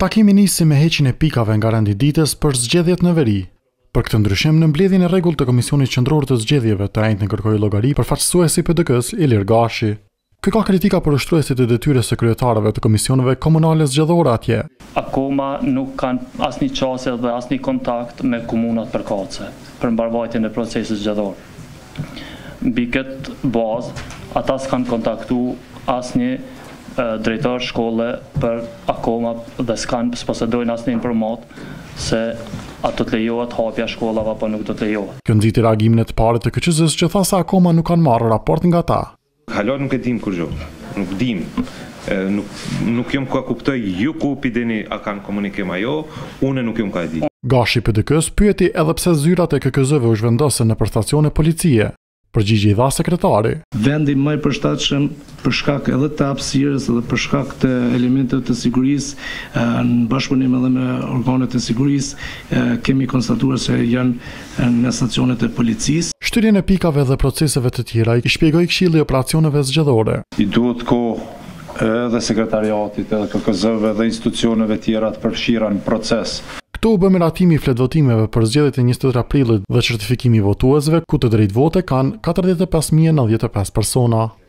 Takimi nisi me heqjen e pikave nga rendititës për zgjedhjet në veri. Për këtë ndryshim, në mbledhjen e rregullt të Komisionit Qendror të Zgjedhjeve të njëjtën kërkoi llogari përfaqësuesi i PDK-s Ilir Gashi. Ky ka kritika për ushtruesit e detyrës së kryetarëve të komisioneve komunale zgjedhore atje. Akoma nuk kanë asnjë qasje dhe asnjë kontakt me komunat përkatëse për mbarvajtjen e procesit zgjedhor. Mbi këtë bazë, ata s'kan kontaktu asnjë drejtor shkolle për akoma dhe s'posedojnë asnjë informatë se a do të lejohet hapja shkollave apo nuk do të lejohet. Kjo nxiti reagimin e të parë të KQZ-s që tha se akoma nuk kanë marrë raport nga ta. Hala nuk e dim kur gjë. Nuk dim. Nuk jam ka kuptoj ju ku pideni a kanë komunikim ajo, unë nuk jam ka e di. Gashi PDK-s pyeti edhe pse zyrat e KQZ-ve u zhvendosën në stacione policie. Përgjigje i dha sekretari. Vendi më i përshtatshëm për shkak edhe të hapësirës edhe për shkak të elementeve të sigurisë në bashkëpunim edhe me organet e sigurisë kemi konstatuar se janë në stacionet e policisë. Shtyrjen e pikave dhe proceseve të tjera i shpjegoi Këshilli i Operacioneve Zgjedhore. I duhet kohë edhe sekretariatit, edhe KQZ-ve dhe institucioneve tjera të përfshira në proces. Këtu u bë miratimi i fletvotimeve për zgjedhjet e 23 aprillit dhe certifikimi i votuesve, ku të drejtë vote kanë 45.095 persona.